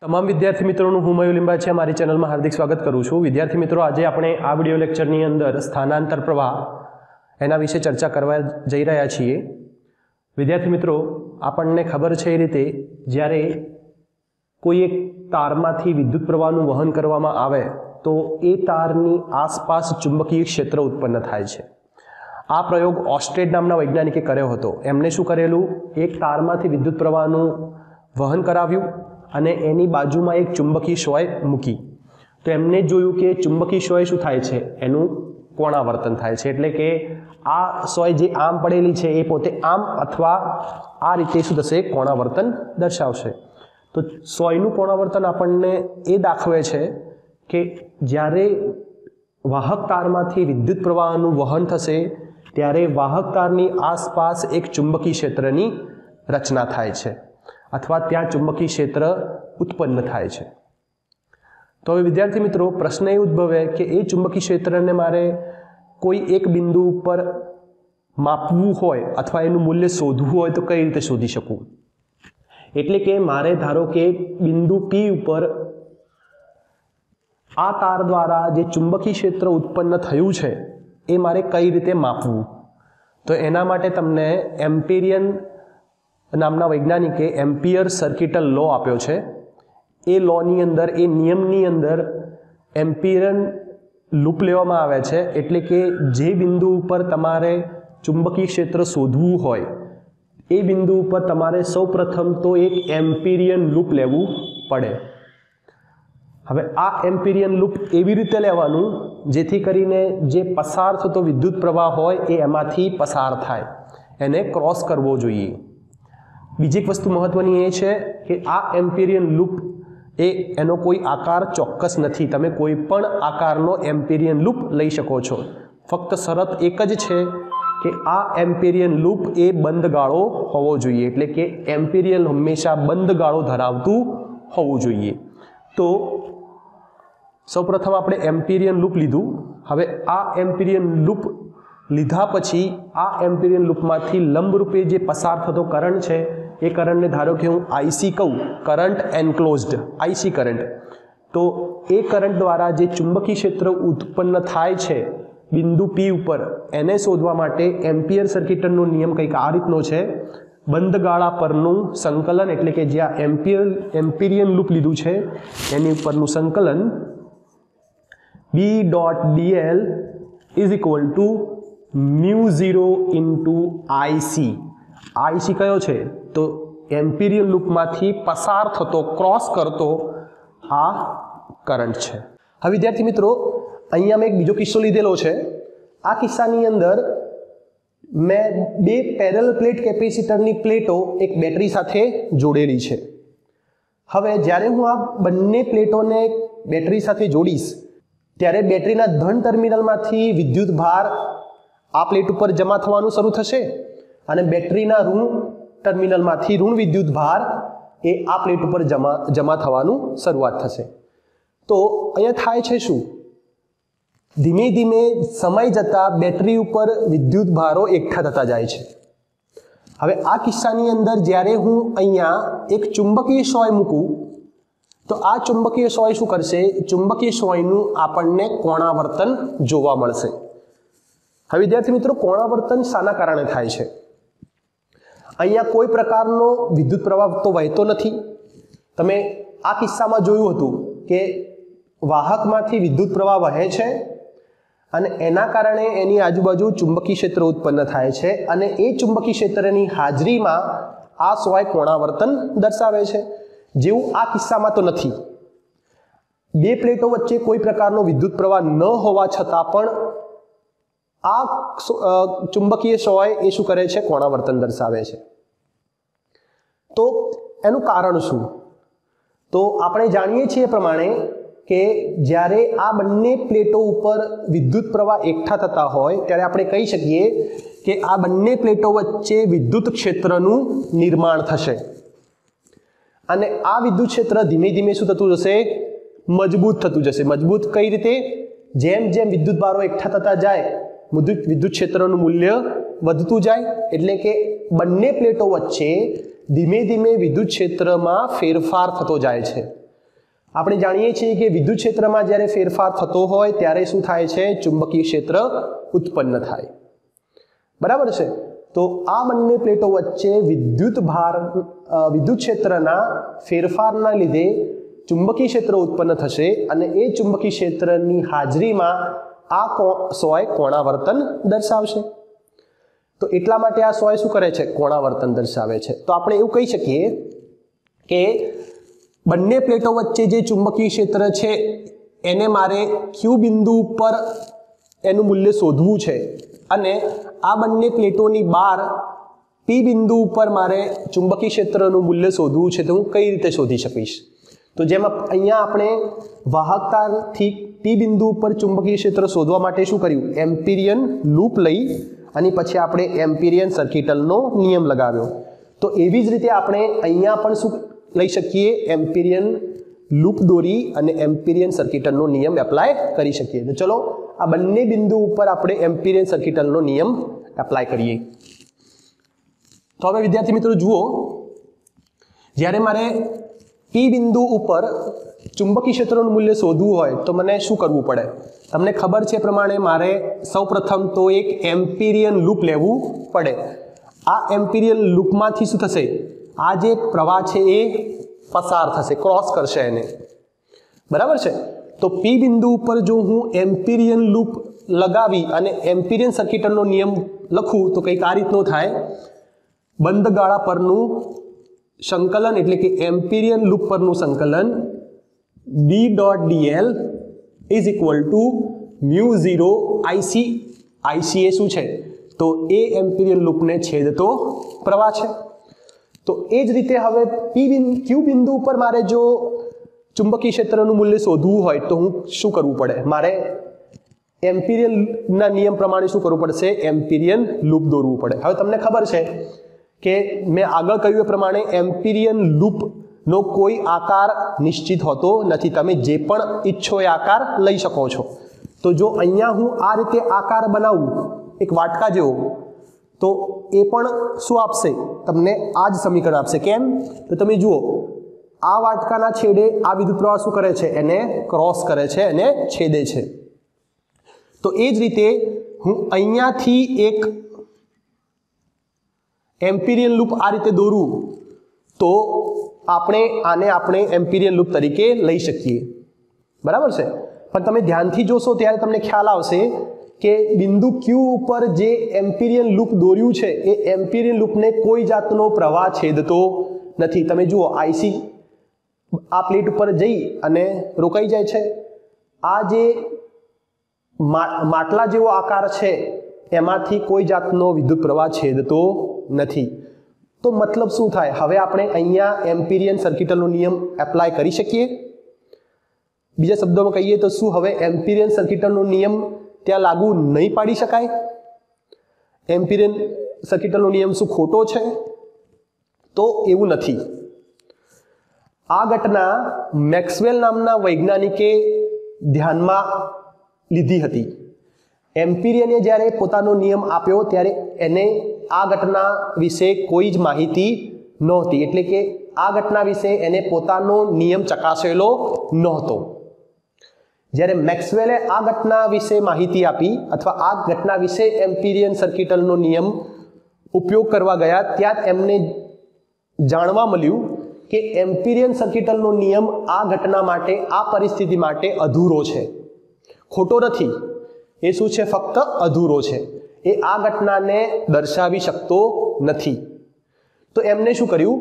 તમામ વિદ્યાર્થી મિત્રોનું હું મયુર લિંબાચિયા મારી ચેનલમાં હાર્દિક સ્વાગત કરું છું। વિદ્યાર્થી મિત્રો, આજે આપણે આ વિડિયો લેક્ચરની અંદર સ્થાનાંતર પ્રવાહ એના વિશે ચર્ચા કરવા જઈ રહ્યા છીએ। વિદ્યાર્થી મિત્રો, આપણને ખબર છે એ રીતે જ્યારે કોઈ એક તારમાંથી વિદ્યુત પ્રવાહનું વહન કરવામાં આવે તો એ તારની આસપાસ ચુંબકીય ક્ષેત્ર ઉત્પન્ન થાય છે। આ પ્રયોગ ઓસ્ટેડ નામના વૈજ્ઞાનિકે કર્યો હતો। એમણે શું કરેલું, એક તારમાંથી વિદ્યુત પ્રવાહનું વહન કરાવ્યું અને એની બાજુમાં એક ચુંબકીય સોય મૂકી તો એમને જોયું કે ચુંબકીય સોય શું થાય છે, એનું કોણાવર્તન થાય છે। એટલે કે આ સોય જે આમ પડેલી છે એ પોતે આમ અથવા આ રીતે શું થશે, કોણાવર્તન દર્શાવશે। તો સોયનું કોણાવર્તન આપણને એ દાખવે છે કે જ્યારે વાહક તારમાંથી વિદ્યુત પ્રવાહનું વહન થશે ત્યારે વાહક તારની આસપાસ એક ચુંબકીય ક્ષેત્રની રચના થાય છે અથવા ત્યાં ચુંબકીય ક્ષેત્ર ઉત્પન્ન થાય છે। તો હવે વિદ્યાર્થી મિત્રો, પ્રશ્ન એ ઉદ્ભવે કે એ ચુંબકીય ક્ષેત્રને મારે કોઈ એક બિંદુ ઉપર માપવું હોય અથવા એનું મૂલ્ય શોધવું હોય તો કઈ રીતે શોધી શકું? એટલે કે મારે ધારો કે બિંદુ P ઉપર આ તાર દ્વારા જે ચુંબકીય ક્ષેત્ર ઉત્પન્ન થયું છે એ મારે કઈ રીતે માપવું? તો એના માટે તમને એમ્પિરિયન નામના વૈજ્ઞાનિકે એમ્પિયર સર્કિટલ લો આપ્યો છે। એ લોની અંદર, એ નિયમની અંદર એમ્પિરિયન લૂપ લેવામાં આવે છે। એટલે કે જે બિંદુ ઉપર તમારે ચુંબકીય ક્ષેત્ર શોધવું હોય એ બિંદુ ઉપર તમારે સૌપ્રથમ તો એક એમ્પિરિયન લૂપ લેવું પડે। હવે આ એમ્પિરિયન લૂપ એવી રીતે લેવાનું જેથી કરીને જે પસાર થતો વિદ્યુત પ્રવાહ હોય એ એમાંથી પસાર થાય, એને ક્રોસ કરવો જોઈએ। બીજી એક વસ્તુ મહત્વની એ છે કે આ એમ્પિરિયન લૂપ એનો કોઈ આકાર ચોક્કસ નથી। તમે કોઈ પણ આકારનો એમ્પિરિયન લૂપ લઈ શકો છો। ફક્ત શરત એક જ છે કે આ એમ્પિરિયન લૂપ એ બંધ ગાળો હોવો જોઈએ। એટલે કે એમ્પિરિયન હંમેશા બંધ ગાળો ધરાવતું હોવું જોઈએ। તો સૌપ્રથમ આપણે એમ્પિરિયન લૂપ લીધું। હવે આ એમ્પિરિયન લૂપ લીધા પછી આ એમ્પિરિયન લૂપમાંથી લંબરૂપે જે પસાર થતો કરંટ છે એ કરંટને ધારો કે હું IC કહું, કરંટ એન્ક્લોઝડ IC કરંટ, તો એ કરંટ દ્વારા જે ચુંબકીય ક્ષેત્ર ઉત્પન્ન થાય છે બિંદુ P ઉપર એને શોધવા માટે એમ્પિયર સર્કિટનો નિયમ કંઈક આ રીતનો છે। બંધ ગાળા પરનું સંકલન, એટલે કે જ્યાં એમ્પિરિયન લૂપ લીધું છે એની ઉપરનું સંકલન B.dl is equal to μ0 into IC। IC કયો છે? તો એમ્પિરિયન લૂપમાંથી પસાર થતો, ક્રોસ કરતો આ કરંટ છે। હવે વિદ્યાર્થી મિત્રો, અહીંયા મેં એક બીજો કિસ્સો લીધેલો છે। આ કિસ્સાની અંદર મેં બે પેરેલલ પ્લેટ કેપેસિટરની પ્લેટો એક બેટરી સાથે જોડેલી છે। હવે જ્યારે હું આ બંને પ્લેટોને બેટરી સાથે જોડીશ ત્યારે બેટરીના ધન ટર્મિનલમાંથી વિદ્યુત ભાર આ પ્લેટ ઉપર જમા થવાનું શરૂ થશે અને બેટરીના ઋણ ટર્મિનલમાંથી ઋણ વિદ્યુત ભાર એ આ પ્લેટ ઉપર જમા થવાનું શરૂઆત થશે। તો અહીંયા થાય છે શું? ધીમે ધીમે સમય જતાં બેટરી ઉપર વિદ્યુત ભારો એકઠા થતા જાય છે। હવે આ કિસ્સાની અંદર જ્યારે હું અહીંયા એક ચુંબકીય સોય મૂકું તો આ ચુંબકીય સોય શું કરશે? ચુંબકીય સોયનું આપણને કોણાવર્તન જોવા મળશે। હવે વિદ્યાર્થી મિત્રો, કોણાવર્તન શાના કારણે થાય છે? અહીંયા કોઈ પ્રકારનો વિદ્યુત પ્રવાહ તો વહેતો નથી। તમે આ કિસ્સામાં જોયું હતું કે વાહકમાંથી વિદ્યુત પ્રવાહ વહે છે અને એના કારણે એની આજુબાજુ ચુંબકીય ક્ષેત્ર ઉત્પન્ન થાય છે અને એ ચુંબકીય ક્ષેત્રની હાજરીમાં આ સોય કોણાવર્તન દર્શાવે છે, જેવું આ કિસ્સામાં તો નથી। બે પ્લેટો વચ્ચે કોઈ પ્રકારનો વિદ્યુત પ્રવાહ ન હોવા છતાં પણ આ ચુંબકીય સોય એ શું કરે છે? કોણાવર્તન દર્શાવે છે। તો એનું કારણ શું? તો આપણે જાણીએ છીએ પ્રમાણે કે જ્યારે આ બંને પ્લેટો ઉપર વિદ્યુત પ્રવાહ એકઠા થતા હોય ત્યારે આપણે કહી શકીએ કે આ બંને પ્લેટો વચ્ચે વિદ્યુત ક્ષેત્રનું નિર્માણ થશે અને આ વિદ્યુત ક્ષેત્ર ધીમે ધીમે શું થતું જશે? મજબૂત થતું જશે। મજબૂત કઈ રીતે? જેમ જેમ વિદ્યુત ભારો એકઠા થતા જાય વિદ્યુત ક્ષેત્રનું મૂલ્ય વધતું જાય। એટલે કે બંને પ્લેટો વચ્ચે ધીમે ધીમે વિદ્યુત ક્ષેત્રમાં ફેરફાર થતો જાય છે। આપણે જાણીએ છીએ કે વિદ્યુત ક્ષેત્રમાં જ્યારે ફેરફાર થતો હોય ત્યારે શું થાય છે? ચુંબકીય ક્ષેત્ર ઉત્પન્ન થાય. બરાબર છે. તો આ બંને પ્લેટો વચ્ચે વિદ્યુત ક્ષેત્રના ફેરફારના લીધે ચુંબકીય ક્ષેત્ર ઉત્પન્ન થશે અને એ ચુંબકીય ક્ષેત્રની હાજરીમાં આ સોય કોણાવર્તન દર્શાવશે. તો એટલા માટે આ સોય શું કરે છે? કોણાવર્તન દર્શાવે છે. તો આપણે એવું કહી શકીએ કે બંને પ્લેટો વચ્ચે જે ચુંબકીય ક્ષેત્ર છે એને મારે ક્યુ બિંદુ ઉપર એનું મૂલ્ય શોધવું છે અને આ બંને પ્લેટોની બહાર પી બિંદુ ઉપર મારે ચુંબકીય ક્ષેત્રનું મૂલ્ય શોધવું છે. તો હું કઈ રીતે શોધી શકીશ? તો જેમ અહીંયા આપણે વાહકતાથી પી બિંદુ ઉપર ચુંબકીય ક્ષેત્ર શોધવા માટે શું કર્યું? એમ્પિરિયન લૂપ લઈ અને પછી આપણે એમ્પિરિયન સર્કિટલનો નિયમ લગાવ્યો. તો એવી જ રીતે આપણે અહીંયા પણ શું લઈ શકીએ? એમ્પિરિયન લૂપ દોરી અને એમ્પિરિયન સર્કિટલનો નિયમ એપ્લાય કરી શકીએ. તો ચલો આ બંને બિંદુ ઉપર આપણે એમ્પિરિયન સર્કિટલનો નિયમ એપ્લાય કરીએ. તો હવે વિદ્યાર્થી મિત્રો જુઓ, જ્યારે મારે પી બિંદુ ઉપર ચુંબકીય ક્ષેત્રનું મૂલ્ય શોધવું હોય તો મને શું કરવું પડે? તમને ખબર છે પ્રમાણે મારે સૌપ્રથમ તો એક એમ્પિરિયન લૂપ લેવું પડે. આ એમ્પિરિયન લૂપમાંથી શું થશે? આ જે પ્રવાહ છે એ પસાર થશે, ક્રોસ કરશે એને. બરાબર છે. તો પી બિંદુ ઉપર જો હું એમ્પિરિયન લૂપ લગાવી અને એમ્પિરિયન સર્કિટલનો નિયમ લખું તો કંઈક આ રીતનું થાય. બંધ ગાળા પરનું સંકલન એટલે કે એમ્પિરિયન લૂપ પરનું સંકલન B dot DL is equal to μ0 IC. IC એ શું છે? તો એ એમ્પિરિયન લૂપને છેદતો પ્રવાહ છે. તો એ જ રીતે હવે ક્યુ બિંદુ ઉપર મારે જો ચુંબકીય ક્ષેત્રનું મૂલ્ય શોધવું હોય તો હું શું કરવું પડે? મારે એમ્પિરિયનના નિયમ પ્રમાણે શું કરવું પડશે? એમ્પિરિયન લૂપ દોરવું પડે. હવે તમને ખબર છે કે મેં આગળ કહ્યું એ પ્રમાણે એમ્પિરિયન લૂપનો કોઈ આકાર નિશ્ચિત હોતો નથી. તમે જે પણ ઈચ્છો એ આકાર લઈ શકો છો. તો જો અહીંયા હું આ રીતે આકાર બનાવું એક વાટકા જેવો, તો એ પણ શું આપશે? તમને આ જ સમીકરણ આપશે. કેમ? તો તમે જુઓ, આ વાટકાના છેડે આ વિદ્યુત પ્રવાહ શું કરે છે? એને ક્રોસ કરે છે, એને છેદે છે. તો એ જ રીતે હું અહીંયાથી એક એમ્પિરિયન લૂપ આ રીતે દોરું તો આપણે એમ્પિરિયન લૂપ તરીકે લઈ શકીએ. બરાબર છે. પણ તમે ધ્યાનથી જોશો ત્યારે તમને ખ્યાલ આવશે કે બિંદુ ક્યુ ઉપર જે એમ્પિરિયન લૂપ દોર્યું છે એ એમ્પિરિયન લૂપને કોઈ જાતનો પ્રવાહ છેદતો નથી. તમે જુઓ, IC આ પ્લેટ ઉપર જઈ અને રોકાઈ જાય છે. આ જે માટલા જેવો આકાર છે એમાંથી કોઈ જાતનો વિદ્યુત પ્રવાહ છેદતો નથી. તો મતલબ શું થાય? હવે આપણે અહીંયા એમ્પિરિયન સર્કિટલનો નિયમ એપ્લાય કરી શકીએ. બીજા શબ્દોમાં કહીએ તો શું હવે એમ્પિરિયન સર્કિટલનો નિયમ ત્યાં લાગુ નહીં પાડી શકાય? એમ્પિરિયન સર્કિટલનો નિયમ શું ખોટો છે? તો એવું નથી. આ ઘટના મેક્સવેલ નામના વૈજ્ઞાનિકે ધ્યાનમાં લીધી હતી. એમ્પિરિયને જ્યારે પોતાનો નિયમ આપ્યો ત્યારે એને આ ઘટના વિશે કોઈ જ માહિતી નહોતી. એટલે કે આ ઘટના વિશે એને પોતાનો નિયમ ચકાસેલો નહોતો. જ્યારે મેક્સવેલે આ ઘટના વિશે માહિતી આપી અથવા આ ઘટના વિશે એમ્પિરિયન સર્કિટલનો નિયમ ઉપયોગ કરવા ગયા, ત્યાં એમને જાણવા મળ્યું કે એમ્પિરિયન સર્કિટલનો નિયમ આ ઘટના માટે, આ પરિસ્થિતિ માટે અધૂરો છે, ખોટો નથી. એ શું છે? ફક્ત અધૂરો છે. એ આ ઘટનાને દર્શાવી શકતો નથી. તો એમને શું કર્યું?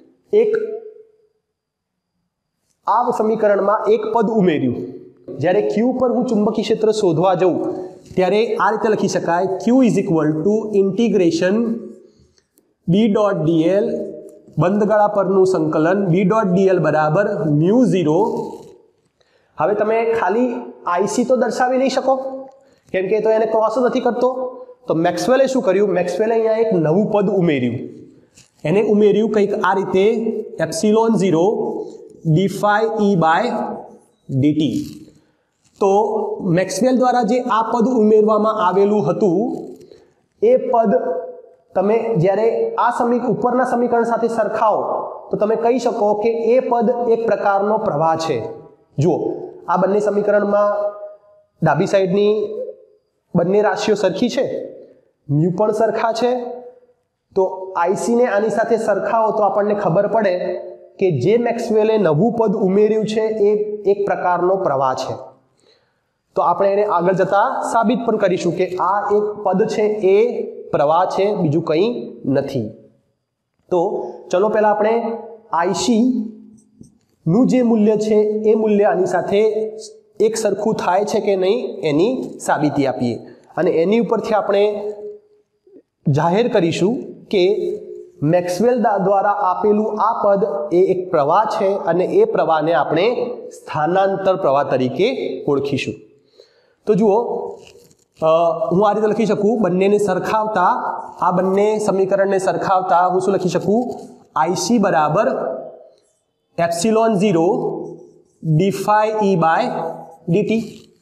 આ સમીકરણમાં એક પદ ઉમેર્યું. જ્યારે ક્યુ પર હું ચુંબકીય ક્ષેત્ર શોધવા જાઉં ત્યારે આ રીતે લખી શકાય, Q is equal to integration B dot DL, બંધ ગાળા પરનું સંકલન બી ડોટ ડીએલ બરાબર μ0. હવે તમે ખાલી IC તો દર્શાવી નહીં શકો, કેમ કે તો એને ક્રોસ નથી કરતો. તો મેક્સવેલે શું કર્યું? મેક્સવેલે અહીંયા એક નવું પદ ઉમેર્યું. એને ઉમેર્યું કંઈક આ રીતે, ε0 d∅e/dt. તો મેક્સવેલ દ્વારા જે આ પદ ઉમેરવામાં આવેલું હતું એ પદ તમે જ્યારે આ ઉપરના સમીકરણ સાથે સરખાવો તો તમે કહી શકો કે એ પદ એક પ્રકારનો પ્રવાહ છે. જુઓ આ બંને સમીકરણમાં ડાબી સાઈડની બંને રાશિઓ સરખી છે, મ્યુ પણ સરખા છે, તો આઈસી ને આની સાથે સરખાવો તો આપણને ખબર પડે કે જે મેક્સવેલે નવું પદ ઉમેર્યું છે એ એક પ્રકારનો પ્રવાહ છે. તો આપણે એને આગળ જતા સાબિત પણ કરીશું કે આ એક પદ છે એ પ્રવાહ છે, બીજું કંઈ નથી. તો ચલો પહેલા આપણે આઈસી નું જે મૂલ્ય છે એ મૂલ્ય આની સાથે એક સરખું થાય છે કે નહીં એની સાબિતી આપીએ અને એની ઉપરથી આપણે જાહેર કરીશું કે મેક્સવેલ દ્વારા આપેલું આ પદ એ એક પ્રવાહ છે અને એ પ્રવાહને આપણે સ્થાનાંતર પ્રવાહ તરીકે ઓળખીશું. તો જુઓ હું આ રીતે લખી શકું, બંનેને સરખાવતા આ બંને સમીકરણને સરખાવતા હું શું લખી શકું, આઈસી બરાબર epsilon 0 d phi E by dt.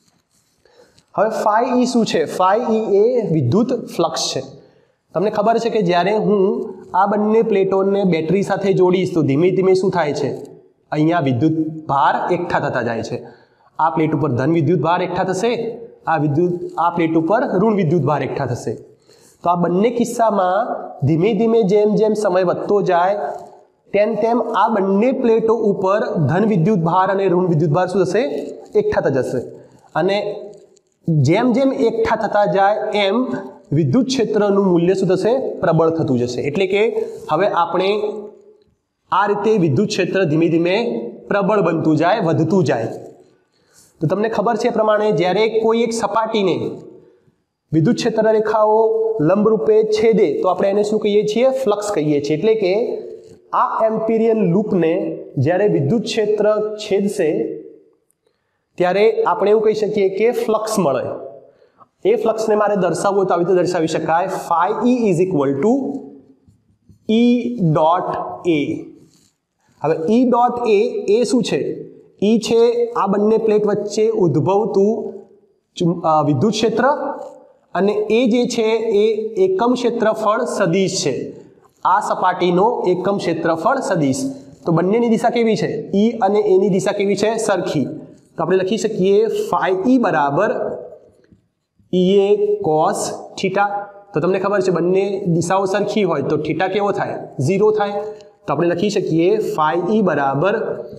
હવે ફાઈ ઈ શું છે? ફાઈ ઈ એ વિદ્યુત ફ્લક્સ છે. તમને ખબર છે કે જ્યારે હું આ બંને પ્લેટોને બેટરી સાથે જોડીશ તો ધીમે ધીમે શું થાય છે, અહીંયા વિદ્યુત ભાર એકઠા થતા જાય છે. આ પ્લેટ ઉપર ધન વિદ્યુત ભાર એકઠા થશે, આ પ્લેટ ઉપર ઋણ વિદ્યુત ભાર એકઠા થશે. તો આ બંને કિસ્સામાં ધીમે ધીમે જેમ જેમ સમય વધતો જાય તેમ તેમ આ બંને પ્લેટો ઉપર ધન વિદ્યુત ભાર અને ઋણ વિદ્યુત ભાર શું થશે, એકઠા થતા જશે. અને જેમ જેમ એકઠા થતા જાય એમ વિદ્યુત ક્ષેત્રનું મૂલ્ય શું થશે, પ્રબળ થતું જશે. એટલે કે હવે આપણે આ રીતે વિદ્યુત ક્ષેત્ર ધીમે ધીમે પ્રબળ બનતું જાય, વધતું જાય. તો તમને ખબર છે એ પ્રમાણે જ્યારે કોઈ એક સપાટીને વિદ્યુત ક્ષેત્ર રેખાઓ લંબરૂપે છેદે તો આપણે એને શું કહીએ છીએ, ફ્લક્સ કહીએ છીએ. એટલે કે આ એમ્પિરિયન લૂપને જ્યારે વિદ્યુત ક્ષેત્ર છેદશે ત્યારે આપણે એવું કહી શકીએ કે ફ્લક્સ મળે. એ ફ્લક્સને મારે દર્શાવવું તો આવી રીતે દર્શાવી શકાય, phi E is equal to E dot A. હવે ઈ ડોટ એ શું છે? ઈ છે આ બંને પ્લેટ વચ્ચે ઉદ્ભવતું વિદ્યુત ક્ષેત્ર અને એ જે છે એ એકમ ક્ષેત્રફળ સદિશ છે. આ સપાટીનો એકમ ક્ષેત્રફળ સદિશ. તો બંનેની દિશા કેવી છે? ઈ અને એની દિશા કેવી છે? સરખી. તો આપણે લખી શકીએ ફાઈ ઈ બરાબર ઈએ કોસ થીટા. તો તમને ખબર છે બંને દિશાઓ સરખી હોય તો થીટા કેવો થાય? 0 થાય. તો આપણે લખી શકીએ ફાઈ ઈ બરાબર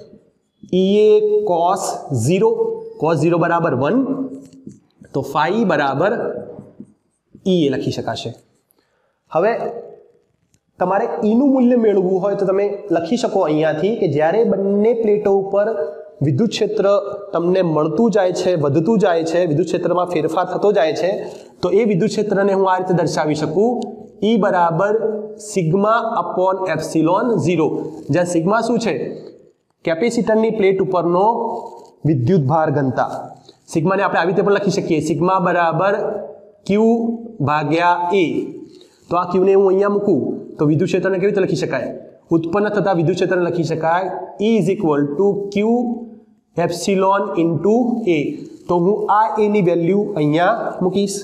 ઈએ કોસ 0, કોસ 0 બરાબર 1. તો ફાઈ ઈ બરાબર ઈએ લખી શકાશે. હવે તમારે ઈનું મૂલ્ય મેળવવું હોય તો તમે લખી શકો અહીંયાથી કે જ્યારે બંને પ્લેટો ઉપર વિદ્યુત ક્ષેત્ર તમને મળતું જાય છે, વધતું જાય છે, વિદ્યુત ક્ષેત્રમાં ફેરફાર થતો જાય છે, તો એ વિદ્યુત ક્ષેત્રને હું આ રીતે દર્શાવી શકું, ઈ બરાબર સિગ્મા અપોન એપ્સિલોન 0. જ્યાં સિગ્મા શું છે? કેપેસિટરની પ્લેટ ઉપરનો વિદ્યુત ભાર ઘનતા. સિગ્માને આપણે આવી રીતે પણ લખી શકીએ, સિગ્મા બરાબર ક્યુ ભાગ્યા એ. તો આ ક્યુને હું અહીંયા મૂકું તો વિદ્યુત ક્ષેત્રને કેવી રીતે લખી શકાય? ઉત્પન્ન થતા વિદ્યુત ક્ષેત્રને લખી શકાય E is equal to q epsilon into A. તો હું આ એની વેલ્યુ અહીંયા મૂકીશ.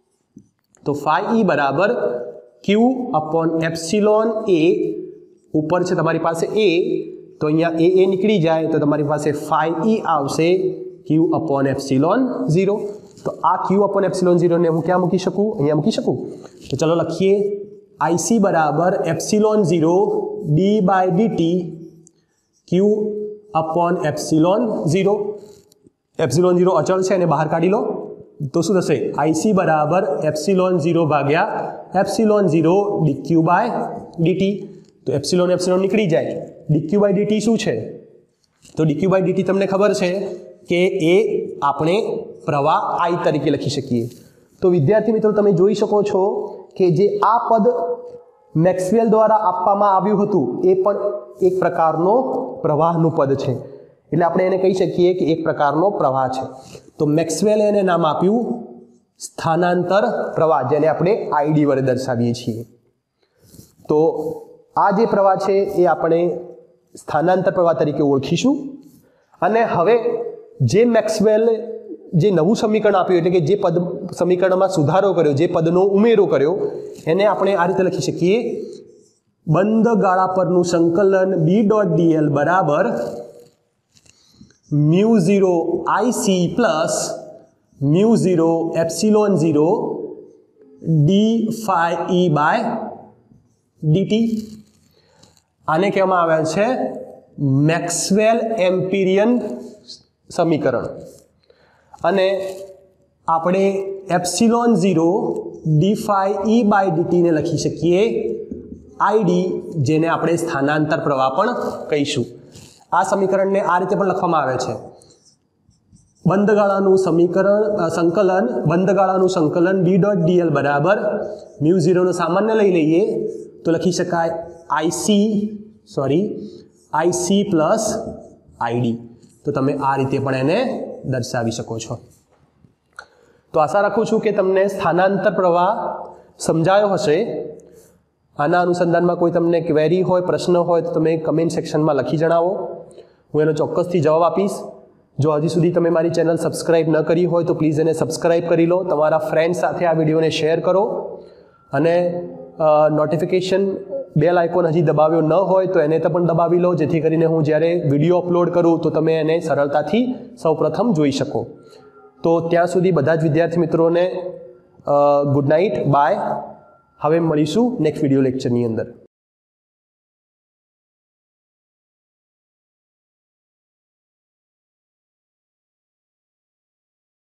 તો ફાઈ ઈ બરાબર ક્યુ અપોન એપ્સિલોન એ. ઉપર છે તમારી પાસે એ, તો અહીંયા એ નીકળી જાય તો તમારી પાસે ફાઈ ઈ આવશે ક્યુ અપોન એપ્સિલોન 0. તો આ ક્યુ અપોન એપ્સિલોન 0 ને હું ક્યાં મૂકી શકું? અહીંયા મૂકી શકું. તો ચલો લખીએ આઈસી બરાબર epsilon 0 d by dt q upon epsilon 0. Epsilon 0 અચળ છે અને બહાર કાઢી લો તો શું થશે? આઈસી બરાબર એપ્સિલોન 0 ભાગ્યા એપ્સિલોન 0 ડીક્યુ બાય ડીટી. તો એપ્સિલોન નીકળી જાય. ડીક્યુ બાય ડીટી શું છે? તો ડીક્યુ બાય ડીટી તમને ખબર છે કે એ આપણે પ્રવાહ આઈ તરીકે લખી શકીએ. તો વિદ્યાર્થી મિત્રો તમે જોઈ શકો છો કે જે આ પદ મેક્સવેલ દ્વારા આપવામાં આવ્યું હતું એ પણ એક પ્રકારનો પ્રવાહનું પદ છે. એટલે આપણે એને કહી શકીએ કે એક પ્રકારનો પ્રવાહ છે. તો મેક્સવેલે એને નામ આપ્યું સ્થાનાંતર પ્રવાહ, જેને આપણે આઈડી વડે દર્શાવીએ છીએ. તો આ જે પ્રવાહ છે એ આપણે સ્થાનાંતર પ્રવાહ તરીકે ઓળખીશું. અને હવે જે મેક્સવેલ જે નવું સમીકરણ આપ્યું એટલે કે જે પદ સમીકરણમાં સુધારો કર્યો, જે પદનો ઉમેરો કર્યો, એને આપણે આ રીતે લખી શકીએ બંધ ગાળા પરનું સંકલન B.dl બરાબર mu 0 IC plus mu 0 epsilon 0 d phi E by dt આને કહેવામાં આવે છે મેક્સવેલ એમ્પિરિયન સમીકરણ અને આપણે epsilon 0 d phi E by dt ને લખી શકીએ આઈડી જેને આપણે સ્થાનાંતર પ્રવાહ પણ કહીશું આ સમીકરણને આ રીતે પણ લખવામાં આવે છે બંધગાળાનું સંકલન d ડોટ dl બરાબર મ્યુ 0 નો સામાન્ય લઈ લઈએ તો લખી શકાય IC પ્લસ આઈડી તો તમે આ રીતે પણ એને દર્શાવી શકો છો તો આશા રાખું છું કે તમને સ્થાનાંતર પ્રવાહ સમજાયો હશે આના અનુસંધાનમાં કોઈ તમને ક્વેરી હોય પ્રશ્ન હોય તો તમે કમેન્ટ સેક્શનમાં લખી જણાવો હું એનો ચોક્કસથી જવાબ આપીશ જો હજી સુધી તમે મારી ચેનલ સબસ્ક્રાઇબ ન કરી હોય તો પ્લીઝ એને સબસ્ક્રાઇબ કરી લો તમારા ફ્રેન્ડ સાથે આ વિડીયોને શેર કરો અને નોટિફિકેશન બેલ આઇકોન હજી દબાવ્યો ન હોય તો એને પણ દબાવી લો જેથી કરીને હું જ્યારે વિડીયો અપલોડ કરું તો તમે એને સરળતાથી સૌપ્રથમ જોઈ શકો તો ત્યાં સુધી બધા જ વિદ્યાર્થી મિત્રોને ગુડ નાઇટ બાય હવે મળીશું નેક્સ્ટ વિડીયો લેક્ચરની અંદર